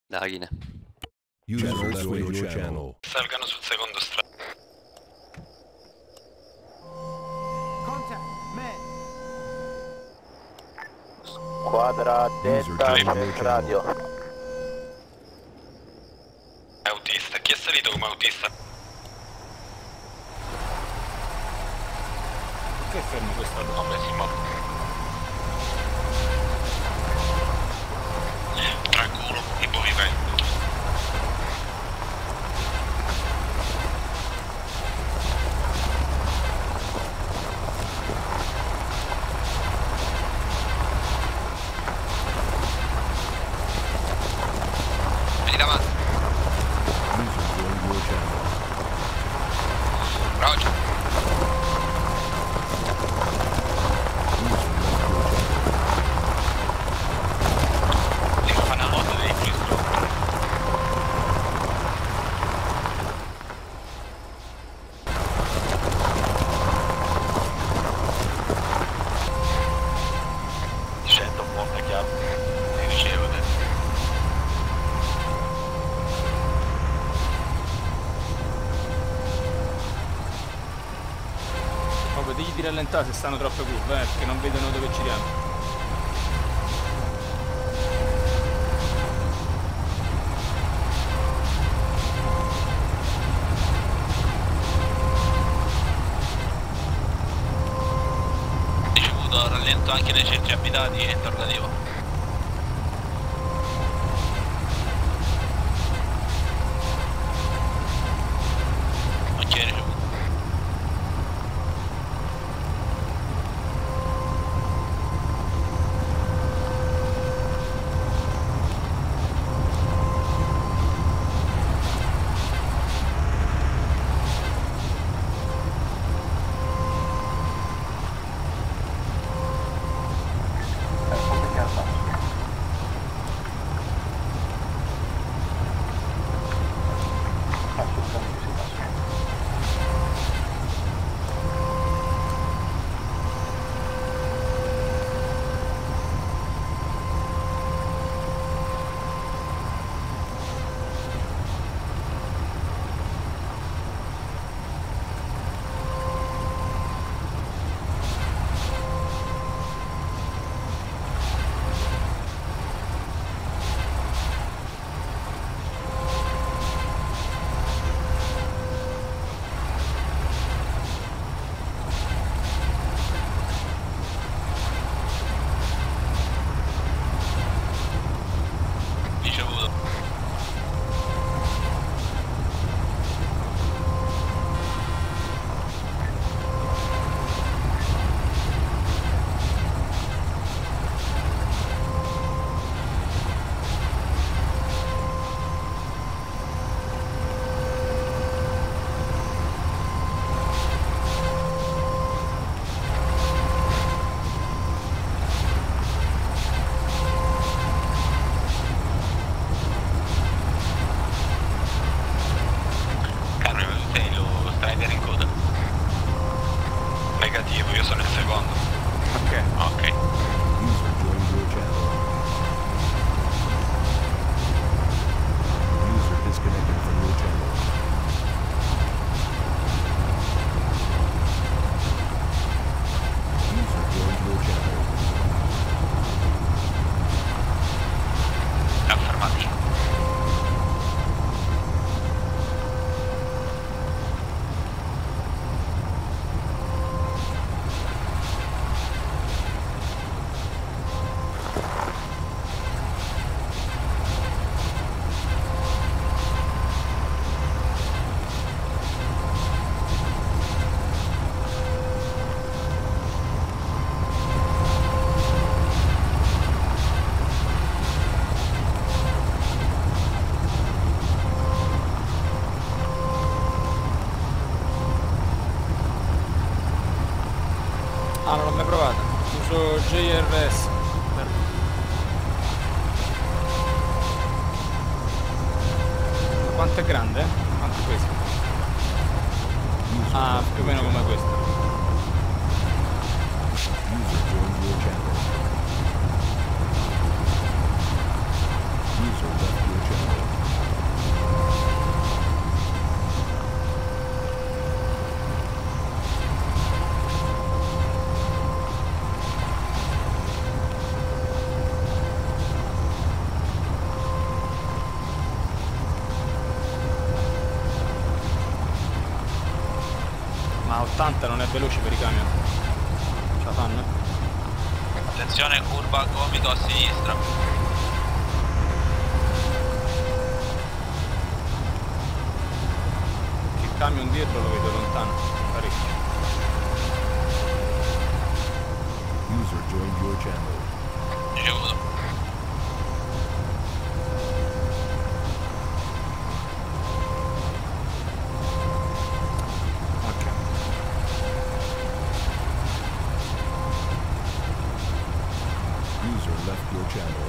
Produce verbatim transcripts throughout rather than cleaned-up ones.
Dagine. User left your channel. Salgano sul secondo strada. Squadra detta check radio. Autista. Chi è salito come autista? Che fermo questa roba? Vabbè, si muove. Tranquillo, in movimento. Vieni davanti. User joined your channel. Roger. Devo fare una moto dei fristroni. Scendo un po' chiaro. Si diceva adesso. Proprio digli di rallentare se stanno troppe curve, eh, perché non vedono dove giriamo. Ricevuto rallento anche nei centri abitati e interrogativo. Ok, ricevuto. Ricevuto. Carmen, tu sei lo strider in coda? Negativo, io sono il secondo. Ok. Ok. User joined your channel. User disconnected from your channel. User joined your channel. Affermativo. Ah, non l'ho mai provata. Uso J R S. Quanto è grande? Quanto è questo? User Ah, left più o your meno come channel. questo. User joined your channel. User left your channel. A ottanta non è veloce per i camion. Ce la fanno? Attenzione, curva al gomito a sinistra. Il camion dietro lo vedo lontano, parecchio. User joined your channel. Ricevuto. Ok. User left your channel.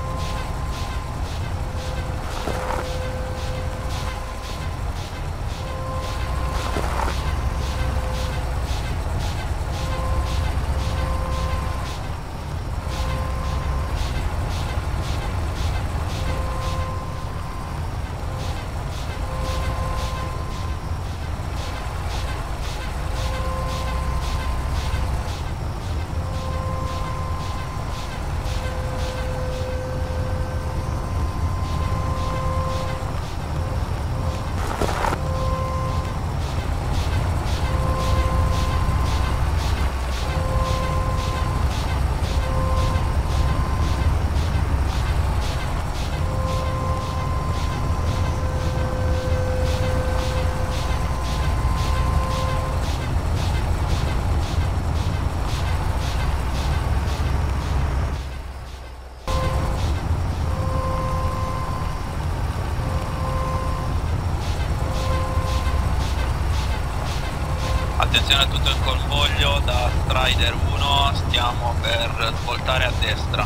Attenzione a tutto il convoglio da Strider uno, stiamo per svoltare a destra,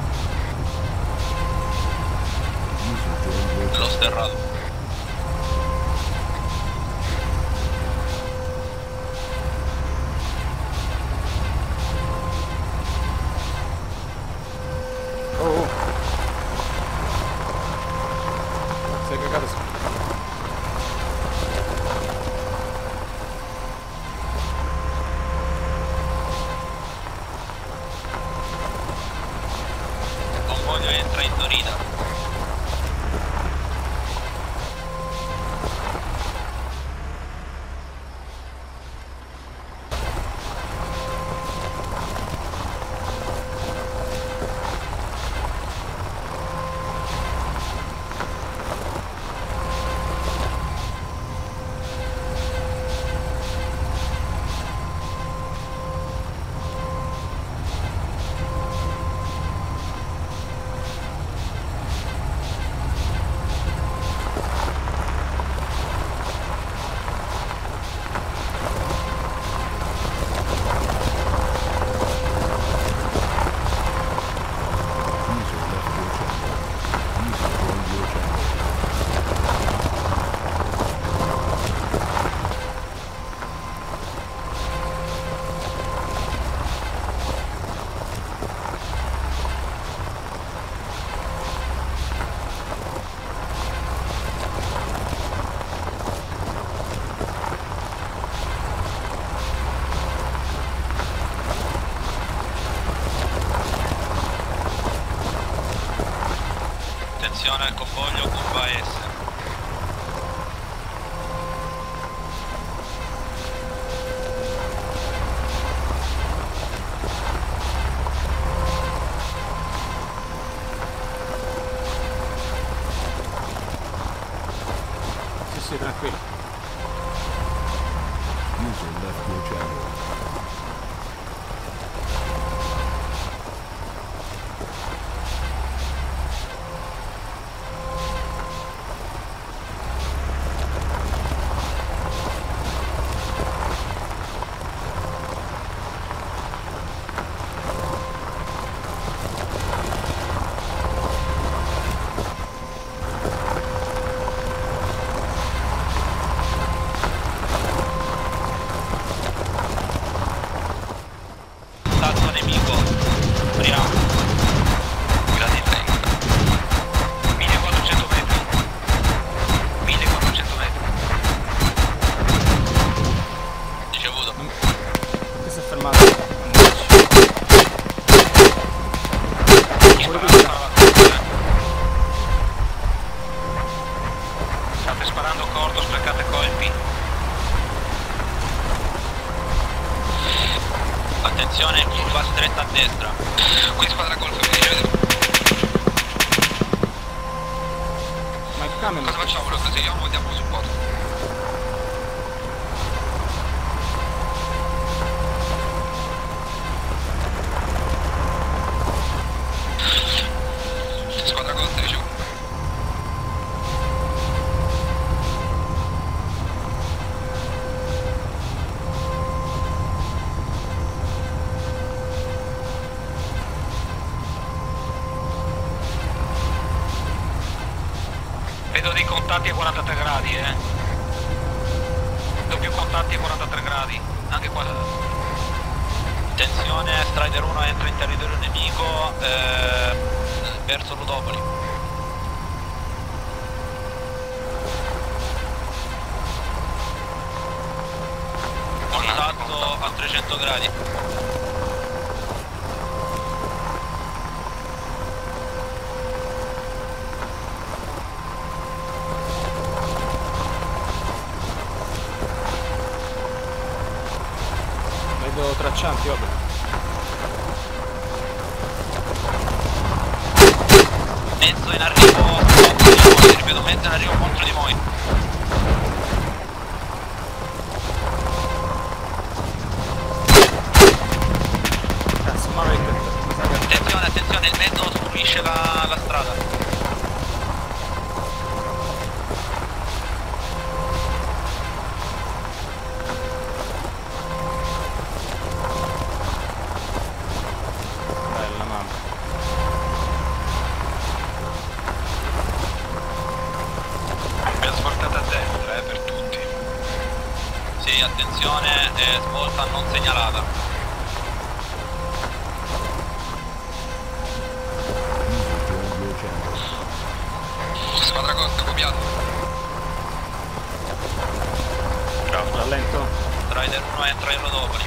User joined your nello channel. sterrato. Oh, oh. Sei cagato su. Il convoglio entra in Torino. User left your channel. User joined your channel. Attenzione al convoglio, curva S. Sì, sì, tranquillo. User left your channel. Camion. Cosa facciamo? Lo seguiamo o diamo supporto? Squadra costa ricevuto. Vedo dei contatti a quarantatré gradi, eh. Vedo più contatti a quarantatré gradi. Anche qua. Attenzione, Strider uno entra in territorio nemico eh, verso Ludopoli. Contatto a trecento gradi. Vedo traccianti, vabbè. Mezzo in arrivo contro di voi, ripeto, mezzo in arrivo contro di voi. Cazzo, ma avete... Attenzione, attenzione, il mezzo ostruisce la, la strada. Bella, mamma. Abbiamo svoltato a destra, eh, per tutti. Sì, attenzione, eh, svolta non segnalata. User joined your channel. Squadra costa, copiato. Rallento. Strider uno entra in Rodopoli.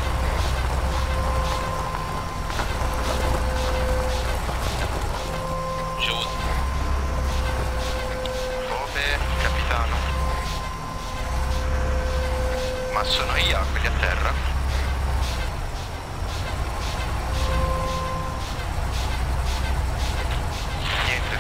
Ricevuto. Come capitano. Ma sono io, quelli a terra? Niente.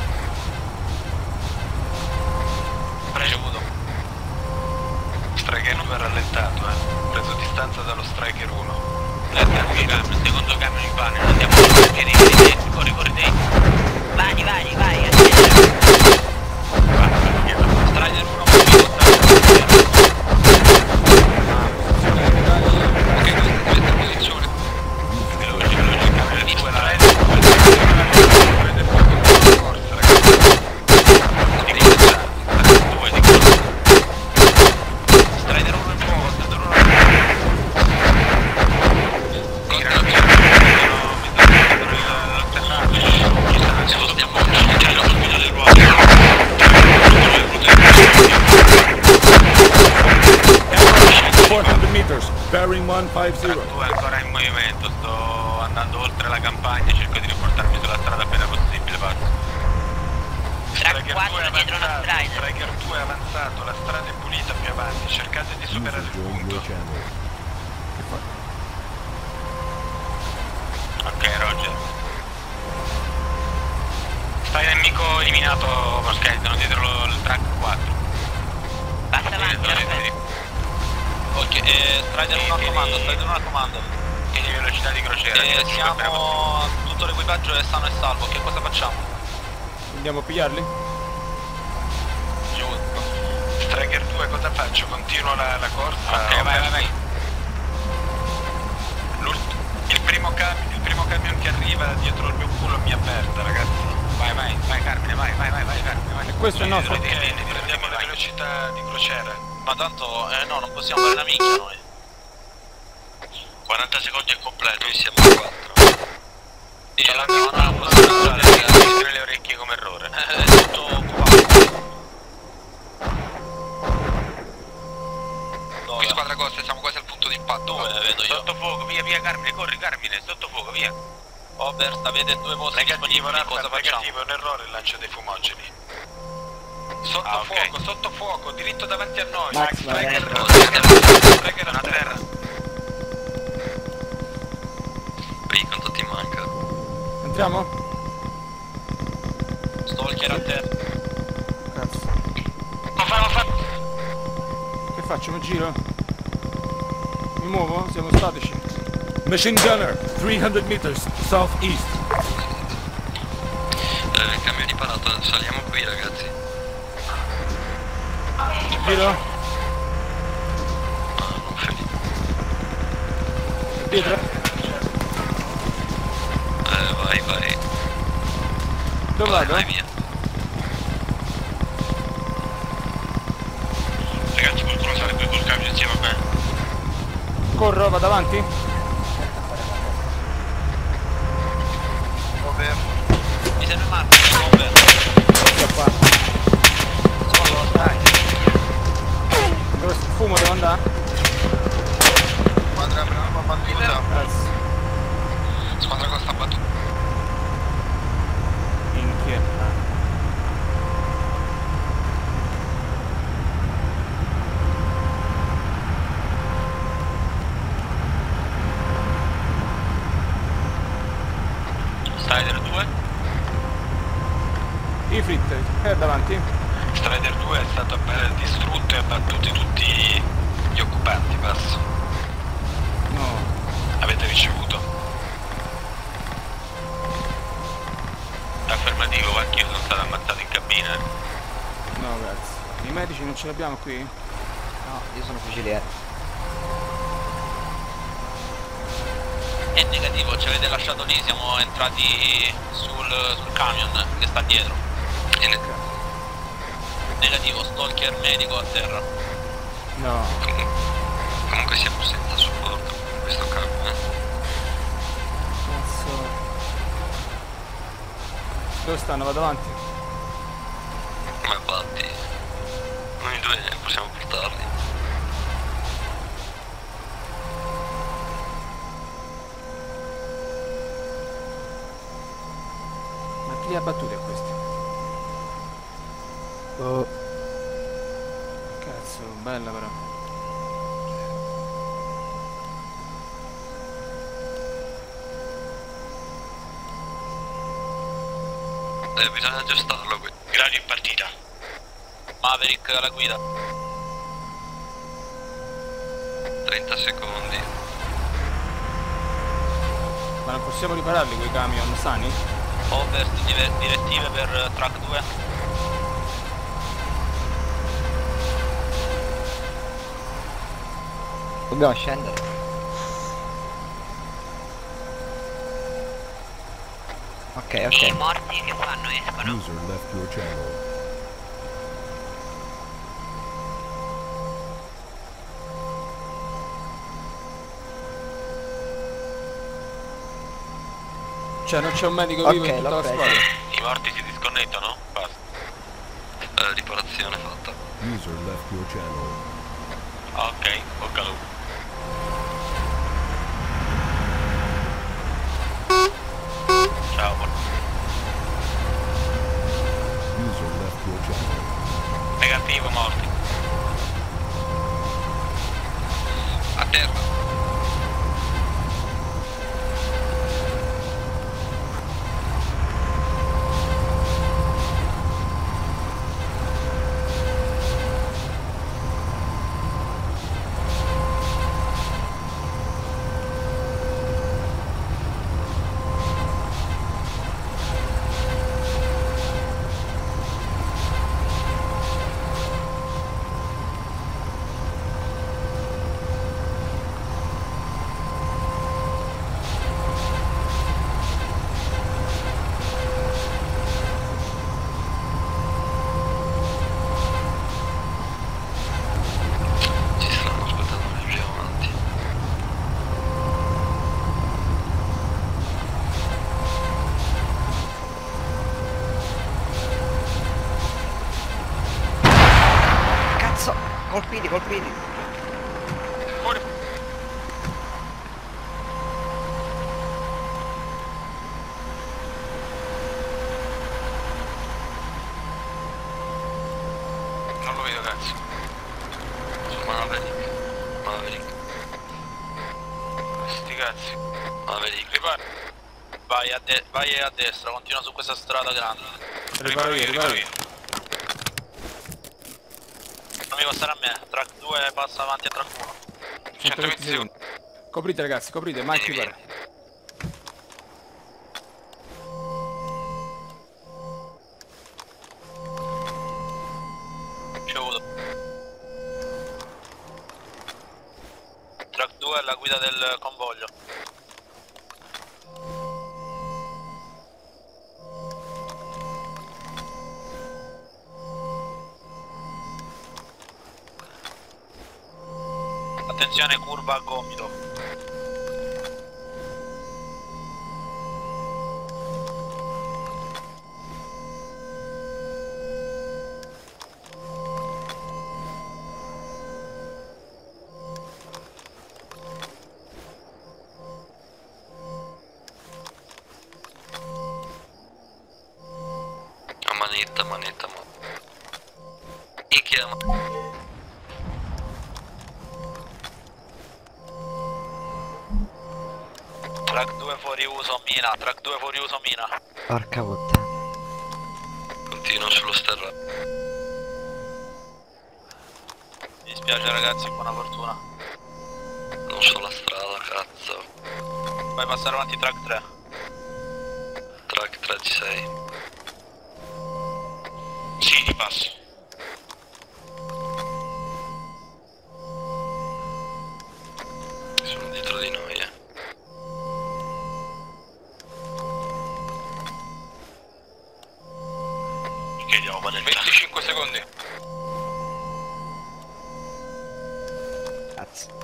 Ricevuto. Striker uno è rallentato, eh. Ho preso distanza dallo Striker uno. Il secondo camion in pane, andiamo a piedi, piedi, corri, corri, dei. Vai, vai, vai, Strider uno, movimento, ok, questa è la posizione. Veloce, veloce, camera di due, la rete. Prende fuoco con la corsa, ragazzi. Di corsa, due di corsa. Strider uno in fuoco, Strider uno Ci spostiamo anche la fine del ruolo. four hundred meters, bearing one five zero. due ancora in movimento, sto andando oltre la campagna, cerco di riportarmi sulla strada appena possibile, parto. Track quattro dietro una Strider. Striker due è avanzato, la strada è pulita più avanti, cercate di superare User il joined punto. your channel. Ok, Roger. Stai nemico eliminato, ok, sono dietro lo- il track quattro. Passa avanti, Dietro, dietro, aspetta. dietro. Ok, eh, Strider uno al comando, Strider uno al comando. E di velocità di crociera. Eh, dieci appena possibile. siamo... tutto l'equipaggio è sano e salvo, che cosa facciamo? Andiamo a pigliarli? Ricevuto. Striker due cosa faccio? Continuo la, la corsa? Ok, vai, vai, vai. L'ult- Il primo, cam- il primo camion che arriva dietro il mio culo mi avverta, ragazzi. Vai, vai, vai Carmine, vai, vai, vai, vai, Carmine, vai. E questo è il nostro. Ok, Tieni, prendiamo la vai. velocità di crociera. Ma tanto, eh no, non possiamo fare una minchia noi. quaranta secondi è completo, noi siamo a quattro. Sì, la no, no, non possiamo entrare, ragazzi. Chiudere le orecchie come errore. È tutto occupato. Qui squadra costa, siamo quasi al punto di impatto. Dove vedo io? Sotto fuoco, via, via Carmine, corri Carmine, sotto fuoco, via. Oberst, avete due posti Negativo, disponibili, cosa Rafa, facciamo? negativo, è un errore il lancio dei fumogeni. Sotto Ah, ok. fuoco, sotto fuoco, diritto davanti a noi. Max, Striker, vai. Striker a terra. Qui quanto ti manca? Entriamo? Stalker a terra. Cazzo. faccio? Mi giro? Mi muovo? Siamo statici. Machine gunner, three hundred meters southeast. Eh, il camion riparato, saliamo qui ragazzi. Giro? Ah, non ferito. Dietro? Eh, vai, vai. Dove Vai, vado? vai via. Ragazzi, qualcuno sale qui col camion insieme a me. Corro, vado avanti? Over. Mi serve Marco, over. Sto qua. Solo, dai. Dove fumo devo andare? Squadra brava, battuta. Grazie. Squadra costa battuta. Minchia. Strider due. I fritter, è davanti? Strider due è stato appena distrutto e abbattuti tutti gli occupanti, passo. No. Avete ricevuto? Affermativo, anch'io sono stato ammazzato in cabina. No, grazie. I medici non ce l'abbiamo qui? No, io sono fuciliere. È negativo, ci avete lasciato lì, siamo entrati sul, sul camion che sta dietro. E Negativo, stalker medico a terra. No. comunque, comunque siamo senza supporto in questo camion, eh. Cazzo. Dove stanno? Vado avanti? Ma infatti, noi due possiamo portarli. Ma chi li ha battuti a questi? Oh. Cazzo, bella però. Eh, bisogna aggiustarlo qui. Gradi in partita. Maverick alla guida. trenta secondi. Ma non possiamo ripararli quei camion sani? Over, dive- direttive per track due. Dobbiamo scendere. Ok, I ok. morti che fanno escono. User left your channel. Cioè non c'è un medico Ok, vivo in tutta l'ho la preso. squadra? I morti si disconnettono? Basta. Eh, riparazione fatta. User left your channel. Ok, bocca al lupo. Ciao, buon- User left your channel. negativo, morti. A terra. Ci stanno aspettando le più avanti. Cazzo! Colpiti, colpiti! Fuori. Non lo vedo, cazzo. Su Maverick. Maverick. Sti cazzi. Maverick. Ripara. Vai a, de- vai a destra, continua su questa strada grande. Riparo io, riparo io. Non Fammi passare a me, track due passa avanti a track uno. centoventi secondi. Coprite ragazzi, coprite, Mike Vieni, guarda. Ricevuto. Track due è la guida del convoglio. Attenzione, curva a gomito. A manetta, manetta, ma... E chiama... Track due fuori uso, mina. Track due fuori uso, mina. Porca puttana. Continuo sullo sterrato. Mi dispiace ragazzi, buona fortuna. Non so la strada, cazzo. Vai passare avanti track tre. Track tre ci sei. Sì, ti passo. Sono dietro di noi, eh. Chiediamo manetta. venticinque secondi. Cazzo.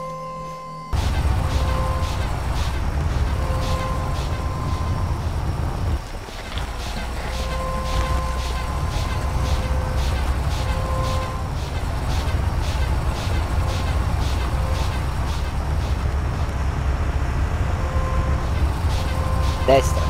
Destra.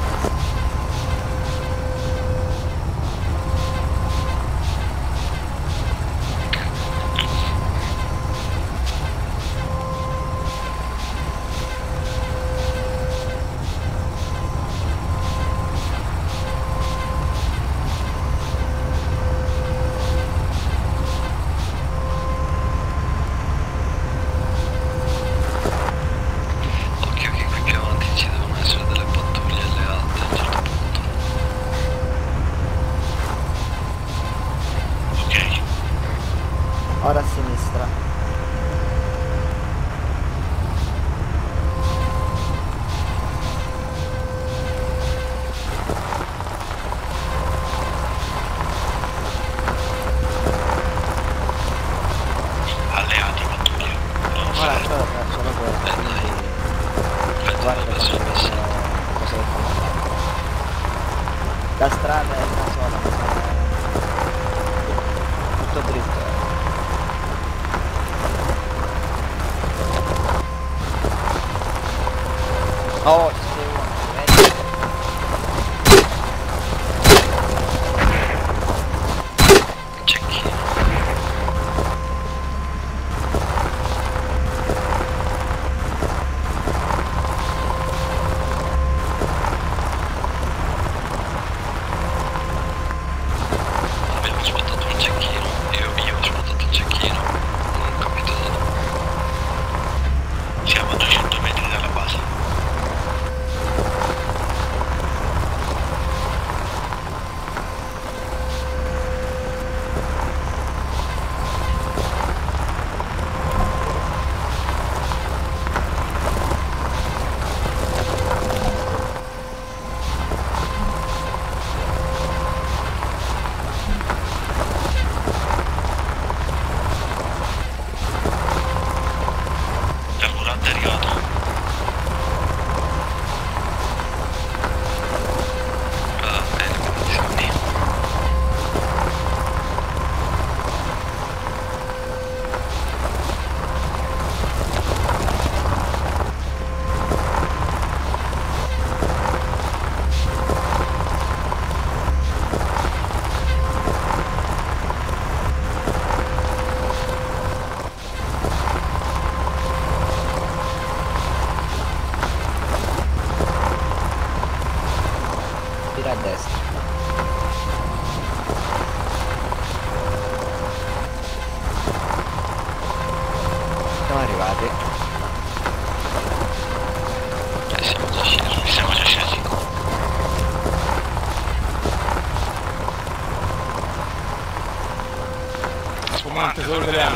Niente, solo italiano.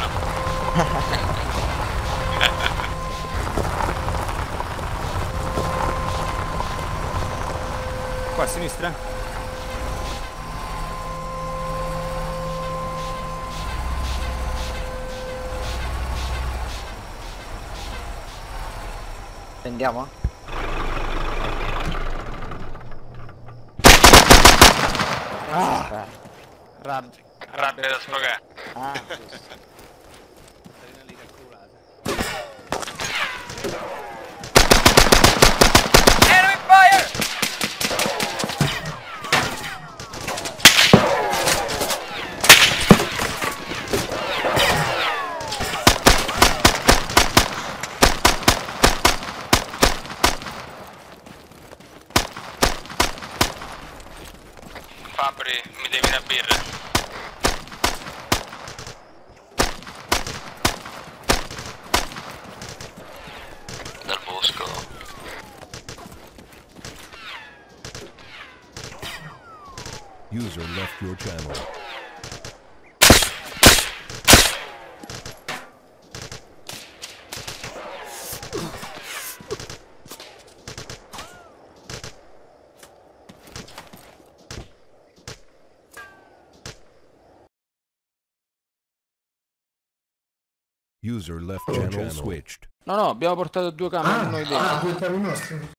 Qua a sinistra? Andiamo? Ah! Rabbia. Rabbia da sfogare. Ah, Enemy fire! Fabri, mi devi una birra. Dal bosco. User left your channel. User left channel switched. No, no, abbiamo portato due camion noi dentro. Ah, due camion nostri.